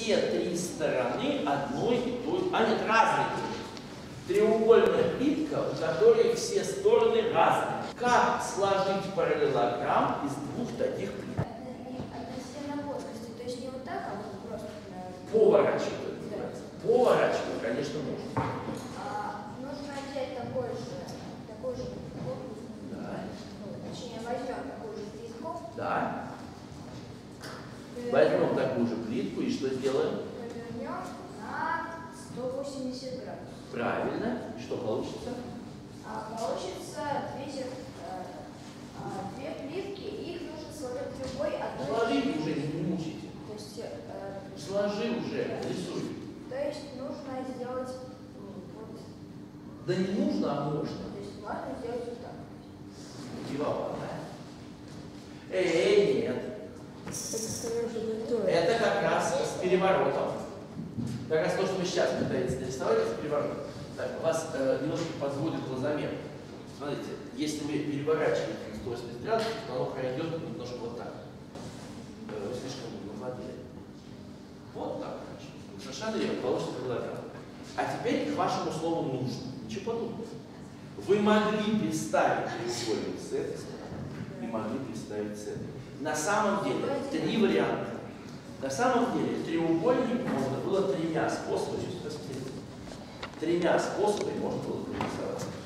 все три стороны одной и той, нет, разные. Треугольная плитка, у которой все стороны разные. Как сложить параллелограмм из двух таких плит? Относительно плоскости, то есть не вот так, а вот просто... Поворачивать, называется. Поворачивать, конечно, можно. Нужно взять такой же корпус. Да. Точнее, возьмем такую же плитку. Да. Возьмем такую же плитку и что сделаем? Повернем на 180 градусов. Правильно. И что получится? Получится две плитки, и их нужно сложить любой одной. Сложи уже, не мучите. То есть, Сложи уже, рисуй. то есть нужно сделать вот. Да не нужно, а можно. То есть можно сделать вот так. Мотивовал, да? Нет. Это как раз с переворотом. Как раз то, что вы сейчас пытаетесь нарисовать, с переворотом. Так, у вас немножко подводит глазомер. Смотрите, если вы переворачиваете на 180 градусов, то оно пройдет немножко вот так. Вы слишком глазомеры. Вот так. Совершенно верно, получится параллелограмма. А теперь к вашему слову нужно. Ничего подобного. Вы могли представить треугольник с этой стороны и могли представить с этой. На самом деле, три варианта. На самом деле, треугольник можно было тремя способами, тремя способами можно было нарисовать.